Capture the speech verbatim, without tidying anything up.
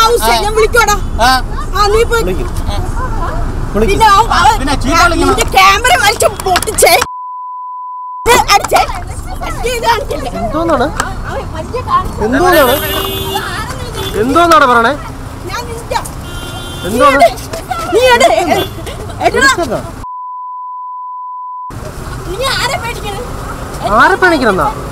ആവശ്യം ഞാൻ വിളിക്കോടാ. ആ നീ പോയി പിന്നെ ക്യാമറ വലിച്ചു പൊട്ടിച്ചേ അടിച്ചേ. എന്തോന്നാണ് എന്തോന്നാണ് എന്തോന്നാണ് പറയണേ? എന്തോന്ന് ആരെ പേടിക്കണെന്നാ?